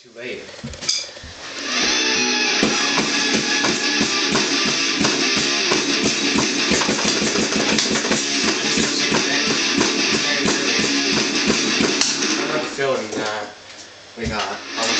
Too late. I have a feeling that we got a